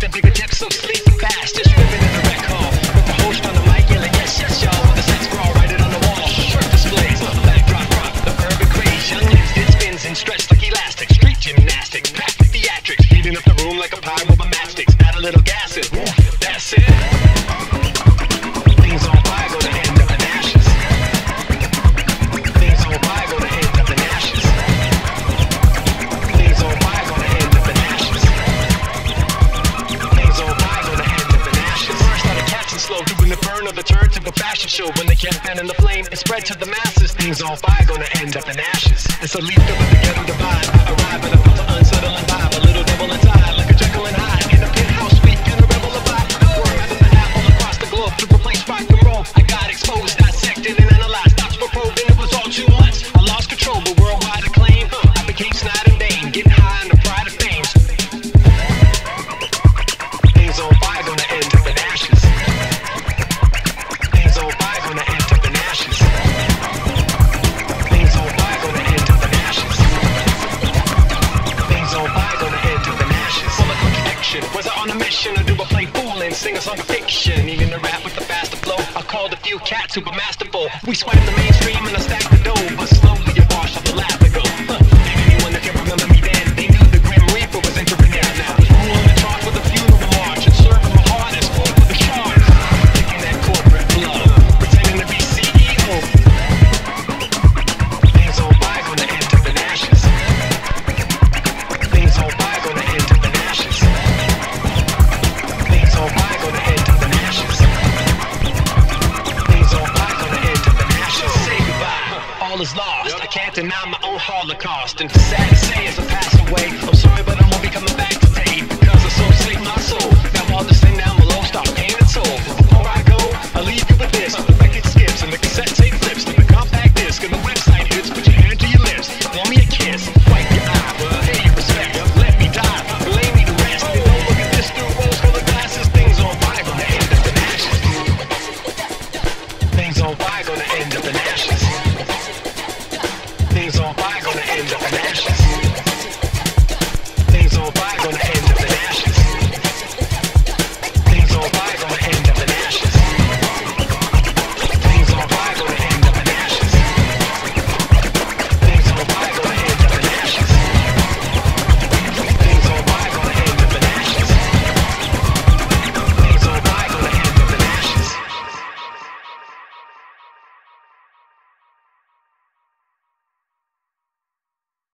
a bigger tip, so sleep fast. Just ripping in the rec hall with the host on the mic yelling, yes, yes, y'all. With the sex scrawl, write it on the wall. Shirt displays, backdrop rock, the urban craze. Young lives, it spins and stretched like elastic. Street gymnastics, packed with theatrics. Heating up the room like a pie with a matchsticks. Add a little gas in, that's it. Things on fire, gonna end up in ashes. Things on fire, gonna end up in ashes. Things on fire, gonna end up in ashes. Things on fire, gonna end up in ashes. First started catching slow, doing the burn of the turd to a fashion show. When they kept fanning the flame, it spread to the masses. Things on fire, gonna end up in ashes. It's a leap over the ghetto divide. I arrive at a filter unsettling vibe. A little devil inside, like a Jekyll and Hyde. In a penthouse suite, and a rebel abide. Worm out of the apple across the globe to replace rock and roll. I got exposed, dissected, and analyzed. Thoughts were probed, and it was all too much. I lost control, but worldwide acclaim. I became snide and vain, getting high in the pride of fame. Things on fire, gonna end up in ashes. Things on fire, gonna end up in ashes. Things on fire, gonna end up in ashes. Things on fire, gonna end up in ashes. Full of contradiction. Was I on a mission or do I play fool and sing a song of fiction? Even the rap with the faster flow. I called a few cats who were masterful. We swam the mainstream and I stacked the dough, but slowly you wash off the lab ago. Anyone that can remember me then, they knew the Grim Reaper was entering there now. Ruling the talk with a funeral march and serving my heart as food for the sharks. Taking that corporate blood, pretending to be CEO. Things on fire, gonna end up in ashes. Things on fire, gonna end up in ashes. Things on fire, gonna end up in ashes. Things on fire, gonna end up in ashes. Say goodbye, all is lost. I can't deny my own holocaust. And